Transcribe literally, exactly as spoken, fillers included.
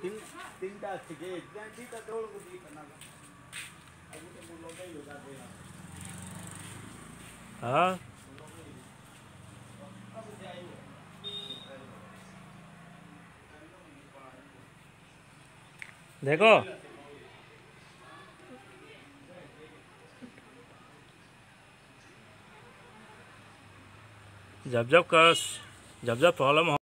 तीन तीनटा ठीक है ज्ञान ठीक है तोड़ को दी करना अभी तो लोग ही होता है। हाँ देखो जब जब का जब जब प्रॉब्लम